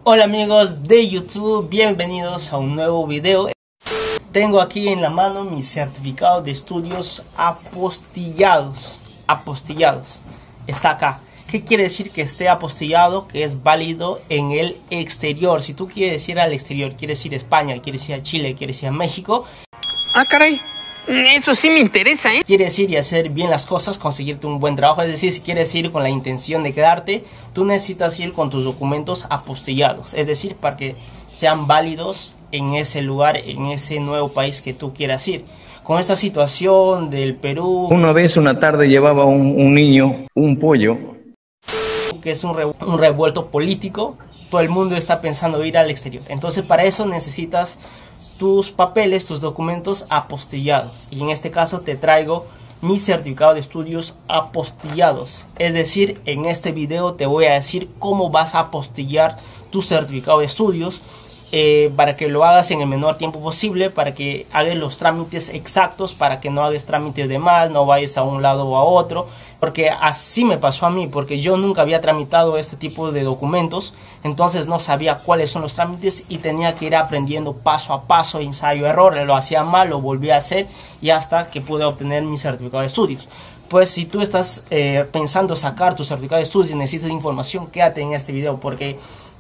Hola amigos de YouTube, bienvenidos a un nuevo video. Tengo aquí en la mano mi certificado de estudios apostillados. Está acá. ¿Qué quiere decir que esté apostillado? Que es válido en el exterior. Si tú quieres ir al exterior, quieres ir a España, quieres ir a Chile, quieres ir a México. Ah, caray. Eso sí me interesa, ¿eh? Quieres ir y hacer bien las cosas, conseguirte un buen trabajo. Es decir, si quieres ir con la intención de quedarte, tú necesitas ir con tus documentos apostillados. Es decir, para que sean válidos en ese lugar, en ese nuevo país que tú quieras ir. Con esta situación del Perú, una vez una tarde llevaba un niño un pollo, que es un revuelto político, todo el mundo está pensando ir al exterior. Entonces para eso necesitas tus papeles, tus documentos apostillados. Y en este caso te traigo mi certificado de estudios apostillados. Es decir, en este video te voy a decir cómo vas a apostillar tu certificado de estudios, para que lo hagas en el menor tiempo posible, para que hagas los trámites exactos, para que no hagas trámites de más, no vayas a un lado o a otro, porque así me pasó a mí, porque yo nunca había tramitado este tipo de documentos, entonces no sabía cuáles son los trámites y tenía que ir aprendiendo paso a paso, ensayo error, lo hacía mal, lo volví a hacer y hasta que pude obtener mi certificado de estudios. Pues si tú estás pensando sacar tu certificado de estudios y necesitas información, quédate en este video, porque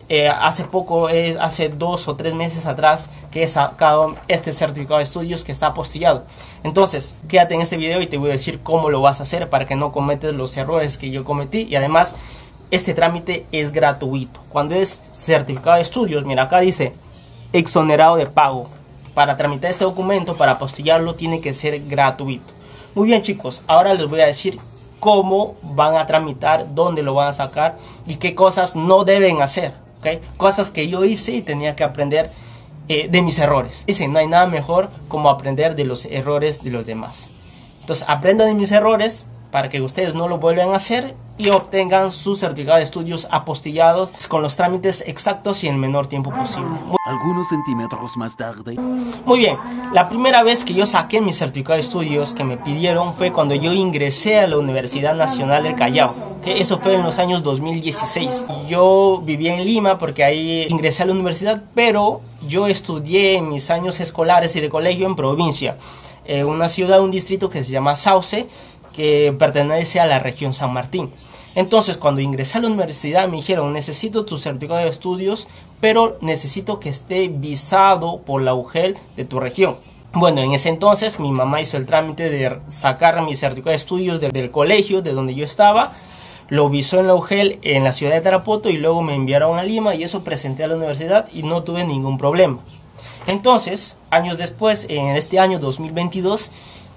hace 2 o 3 meses atrás que he sacado este certificado de estudios que está apostillado. Entonces quédate en este video y te voy a decir cómo lo vas a hacer para que no cometas los errores que yo cometí. Y además este trámite es gratuito. Cuando es certificado de estudios, mira, acá dice exonerado de pago. Para tramitar este documento, para apostillarlo, tiene que ser gratuito. Muy bien, chicos, ahora les voy a decir cómo van a tramitar, dónde lo van a sacar y qué cosas no deben hacer. ¿Okay? Cosas que yo hice y tenía que aprender de mis errores. Dicen, no hay nada mejor como aprender de los errores de los demás. Entonces aprendan de mis errores para que ustedes no lo vuelvan a hacer y obtengan su certificado de estudios apostillados con los trámites exactos y en el menor tiempo posible. Algunos centímetros más tarde. Muy bien, la primera vez que yo saqué mi certificado de estudios que me pidieron fue cuando yo ingresé a la Universidad Nacional del Callao, que eso fue en los años 2016. Yo vivía en Lima porque ahí ingresé a la universidad, pero yo estudié en mis años escolares y de colegio en provincia, una ciudad, un distrito que se llama Sauce, que pertenece a la región San Martín. Entonces cuando ingresé a la universidad me dijeron, necesito tu certificado de estudios, pero necesito que esté visado por la UGEL de tu región. Bueno, en ese entonces mi mamá hizo el trámite de sacar mi certificado de estudios del colegio de donde yo estaba, lo visó en la UGEL en la ciudad de Tarapoto y luego me enviaron a Lima y eso presenté a la universidad y no tuve ningún problema. Entonces, años después, en este año 2022,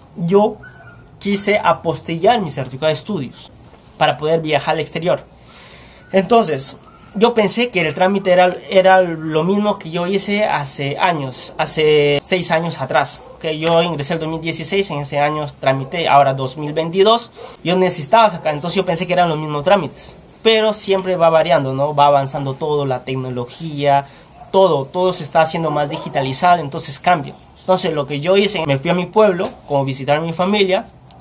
yo quise apostillar mi certificado de estudios para poder viajar al exterior. Entonces yo pensé que el trámite era lo mismo que yo hice hace años, hace 6 años atrás, que yo ingresé en 2016, en ese año tramité, ahora 2022 yo necesitaba sacar, entonces yo pensé que eran los mismos trámites, pero siempre va variando, ¿no? Va avanzando todo, la tecnología, todo se está haciendo más digitalizado, entonces cambia. Entonces lo que yo hice, me fui a mi pueblo, como visitar a mi familia,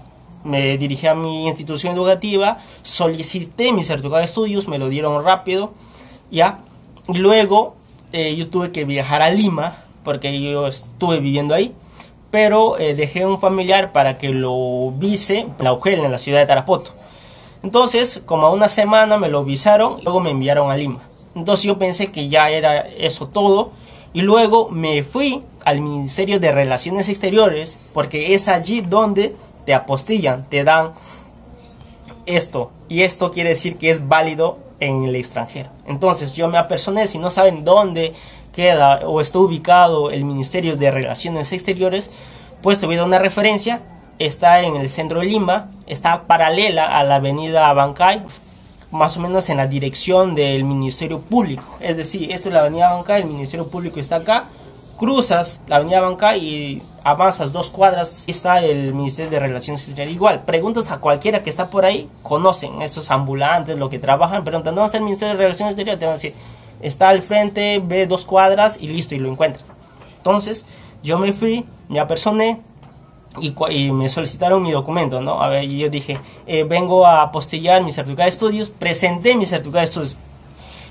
me dirigí a mi institución educativa, solicité mi certificado de estudios, me lo dieron rápido, ya. Luego yo tuve que viajar a Lima, porque yo estuve viviendo ahí, pero dejé un familiar para que lo vise la UGEL en la ciudad de Tarapoto. Entonces, como a una semana me lo visaron, y luego me enviaron a Lima. Entonces yo pensé que ya era eso todo, y luego me fui al Ministerio de Relaciones Exteriores, porque es allí donde te apostillan, te dan esto, y esto quiere decir que es válido en el extranjero. Entonces yo me apersoné, si no saben dónde queda o está ubicado el Ministerio de Relaciones Exteriores, pues te voy a dar una referencia. Está en el centro de Lima, está paralela a la avenida Abancay, más o menos en la dirección del Ministerio Público. Es decir, esto es la avenida Abancay, el Ministerio Público está acá, cruzas la avenida Abancay y avanzas 2 cuadras, está el Ministerio de Relaciones Exteriores. Igual, preguntas a cualquiera que está por ahí, conocen esos ambulantes, lo que trabajan, preguntan, ¿dónde está el Ministerio de Relaciones Exteriores? Te van a decir, está al frente, ve 2 cuadras y listo, y lo encuentras. Entonces, yo me fui, me apersoné y me solicitaron mi documento, ¿no? A ver, y yo dije, vengo a apostillar mi certificado de estudios, presenté mi certificado de estudios.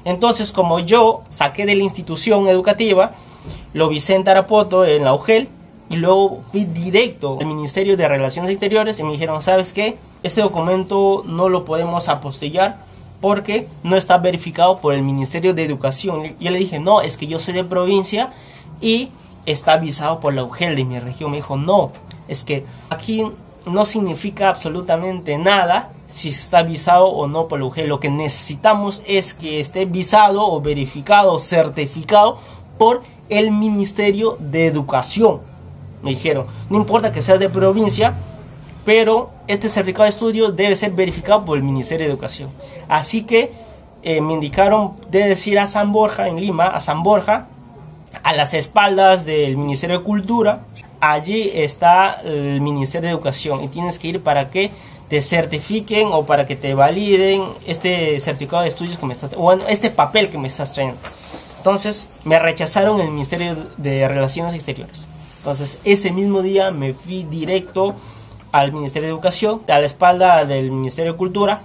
Entonces, como yo saqué de la institución educativa, lo visé en Tarapoto, en la UGEL, y luego fui directo al Ministerio de Relaciones Exteriores y me dijeron, ¿sabes qué? Este documento no lo podemos apostillar porque no está verificado por el Ministerio de Educación. Yo le dije, no, es que yo soy de provincia y está visado por la UGEL de mi región. Me dijo, no, es que aquí no significa absolutamente nada si está visado o no por la UGEL. Lo que necesitamos es que esté visado o verificado o certificado por el Ministerio de Educación. Me dijeron, no importa que seas de provincia, pero este certificado de estudio debe ser verificado por el Ministerio de Educación. Así que me indicaron, debes ir a San Borja, en Lima, a San Borja, a las espaldas del Ministerio de Cultura. Allí está el Ministerio de Educación y tienes que ir para que te certifiquen o para que te validen este certificado de estudios que me estás, bueno, este papel que me estás trayendo. Entonces me rechazaron el Ministerio de Relaciones Exteriores. Entonces ese mismo día me fui directo al Ministerio de Educación, a la espalda del Ministerio de Cultura.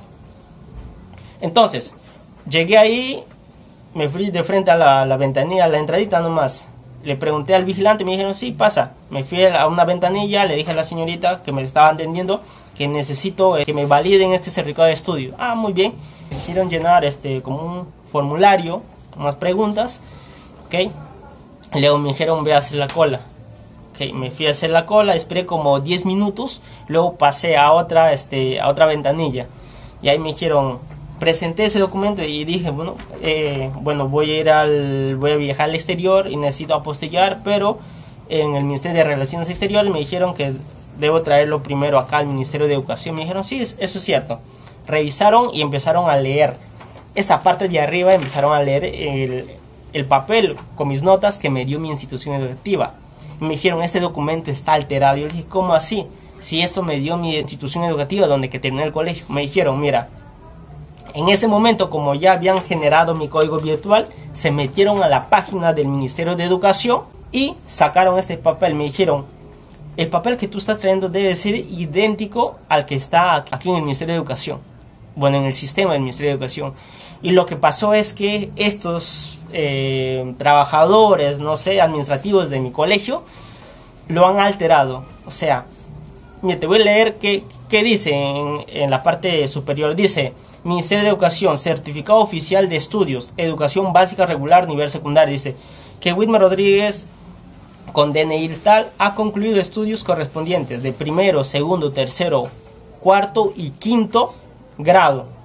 Entonces llegué ahí, me fui de frente a la ventanilla, a la entradita nomás. Le pregunté al vigilante, me dijeron, sí, pasa. Me fui a una ventanilla, le dije a la señorita que me estaba atendiendo que necesito que me validen este certificado de estudio. Ah, muy bien. Me hicieron llenar como un formulario, unas preguntas, ¿ok? Luego me dijeron, ve a hacer la cola. Okay, me fui a hacer la cola, esperé como 10 minutos, luego pasé a otra ventanilla. Y ahí me dijeron, presenté ese documento y dije, bueno, voy a viajar al exterior y necesito apostillar, pero en el Ministerio de Relaciones Exteriores me dijeron que debo traerlo primero acá al Ministerio de Educación. Me dijeron, sí, eso es cierto. Revisaron y empezaron a leer esta parte de arriba, empezaron a leer el papel con mis notas que me dio mi institución educativa. Me dijeron, este documento está alterado. Yo le dije, ¿cómo así? Si esto me dio mi institución educativa donde que terminé el colegio. Me dijeron, mira, en ese momento, como ya habían generado mi código virtual, se metieron a la página del Ministerio de Educación y sacaron este papel. Me dijeron, el papel que tú estás trayendo debe ser idéntico al que está aquí en el Ministerio de Educación. Bueno, en el sistema del Ministerio de Educación. Y lo que pasó es que estos trabajadores, no sé, administrativos de mi colegio, lo han alterado. O sea, mira, te voy a leer qué dice en la parte superior. Dice, Ministerio de Educación, certificado oficial de estudios, educación básica regular, nivel secundario. Dice que Wilmer Rodríguez, con DNI tal, ha concluido estudios correspondientes de primero, segundo, tercero, cuarto y quinto grado.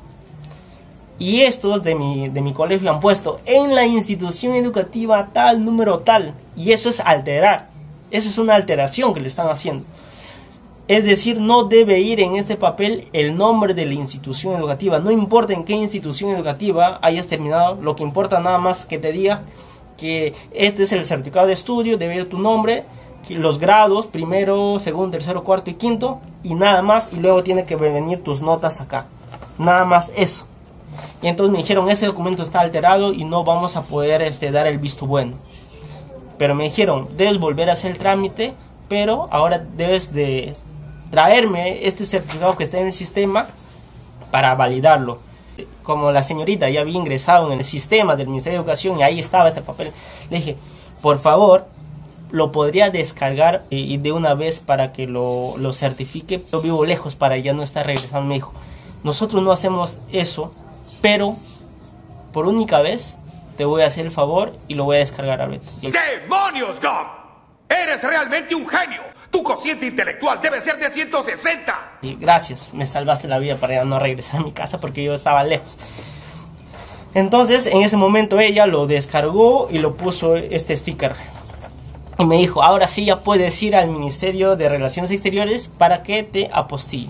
Y estos de mi colegio han puesto en la institución educativa tal, número tal. Y eso es alterar. Eso es una alteración que le están haciendo. Es decir, no debe ir en este papel el nombre de la institución educativa. No importa en qué institución educativa hayas terminado. Lo que importa nada más que te diga que este es el certificado de estudio. Debe ir tu nombre, los grados, primero, segundo, tercero, cuarto y quinto. Y nada más. Y luego tiene que venir tus notas acá. Nada más eso. Y entonces me dijeron, ese documento está alterado y no vamos a poder dar el visto bueno. Pero me dijeron, debes volver a hacer el trámite, pero ahora debes de traerme este certificado que está en el sistema para validarlo. Como la señorita ya había ingresado en el sistema del Ministerio de Educación y ahí estaba este papel, le dije, por favor, lo podría descargar y de una vez para que lo certifique. Yo vivo lejos para ya no estar regresando. Me dijo, nosotros no hacemos eso, pero por única vez te voy a hacer el favor y lo voy a descargar ahorita. ¡Demonios, Gum! ¡Eres realmente un genio! Tu cociente intelectual debe ser de 160. Y gracias, me salvaste la vida para ya no regresar a mi casa porque yo estaba lejos. Entonces, en ese momento ella lo descargó y lo puso este sticker. Y me dijo, ahora sí ya puedes ir al Ministerio de Relaciones Exteriores para que te apostille.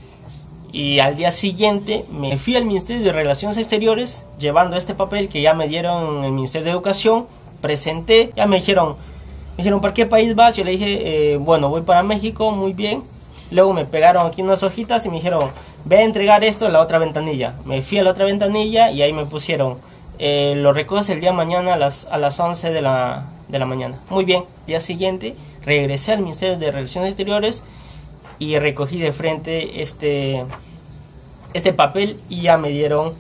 Y al día siguiente me fui al Ministerio de Relaciones Exteriores llevando este papel que ya me dieron en el Ministerio de Educación. Presenté, ya me dijeron, ¿para qué país vas? Yo le dije, bueno, voy para México, muy bien. Luego me pegaron aquí unas hojitas y me dijeron, ve a entregar esto en la otra ventanilla. Me fui a la otra ventanilla y ahí me pusieron, lo recoges el día de mañana a las 11 de la mañana. Muy bien, día siguiente regresé al Ministerio de Relaciones Exteriores y recogí de frente este papel y ya me dieron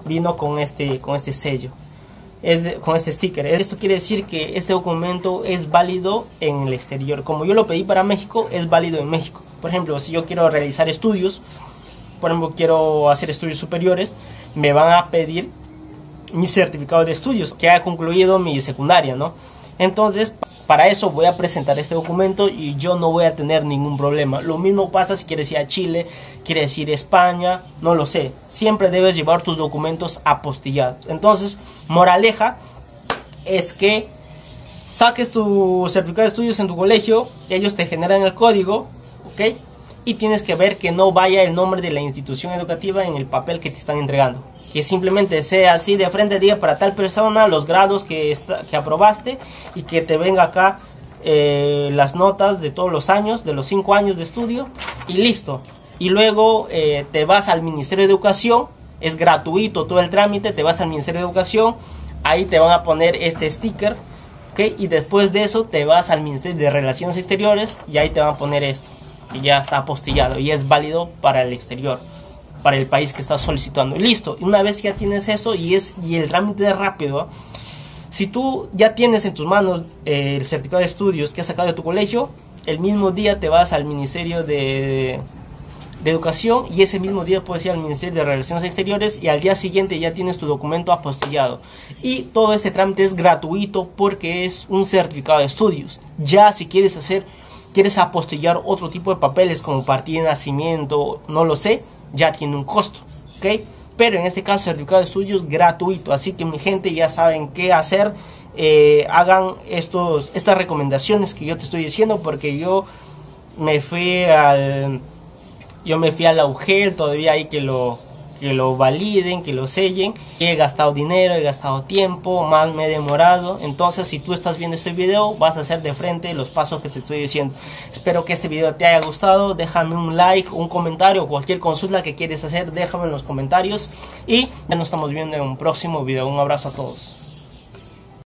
vino con este sello, con este sticker. Esto quiere decir que este documento es válido en el exterior. Como yo lo pedí para México, es válido en México. Por ejemplo, si yo quiero realizar estudios, por ejemplo, quiero hacer estudios superiores, me van a pedir mi certificado de estudios, que ha concluido mi secundaria, ¿no? Entonces, para eso voy a presentar este documento y yo no voy a tener ningún problema. Lo mismo pasa si quieres ir a Chile, quieres ir a España, no lo sé. Siempre debes llevar tus documentos apostillados. Entonces, moraleja es que saques tu certificado de estudios en tu colegio, ellos te generan el código, ¿ok? Y tienes que ver que no vaya el nombre de la institución educativa en el papel que te están entregando. Que simplemente sea así de frente, diga para tal persona los grados que aprobaste, y que te venga acá las notas de todos los años, de los 5 años de estudio, y listo. Y luego te vas al Ministerio de Educación, es gratuito todo el trámite, te vas al Ministerio de Educación, ahí te van a poner este sticker, ¿okay? Y después de eso te vas al Ministerio de Relaciones Exteriores y ahí te van a poner esto, y ya está apostillado y es válido para el exterior, para el país que estás solicitando. Y listo, una vez que ya tienes eso y el trámite es rápido, si tú ya tienes en tus manos el certificado de estudios que has sacado de tu colegio, el mismo día te vas al Ministerio de Educación y ese mismo día puedes ir al Ministerio de Relaciones Exteriores y al día siguiente ya tienes tu documento apostillado. Y todo este trámite es gratuito porque es un certificado de estudios. Ya si quieres apostillar otro tipo de papeles como partida de nacimiento, no lo sé, ya tiene un costo, ¿ok? Pero en este caso certificado de estudios gratuito, así que mi gente ya saben qué hacer. Hagan estas recomendaciones que yo te estoy diciendo, porque yo me fui a la UGEL, todavía hay que lo validen, que lo sellen. He gastado dinero, he gastado tiempo, más me he demorado. Entonces, si tú estás viendo este video, vas a hacer de frente los pasos que te estoy diciendo. Espero que este video te haya gustado. Déjame un like, un comentario, cualquier consulta que quieres hacer, déjame en los comentarios. Y ya nos estamos viendo en un próximo video. Un abrazo a todos.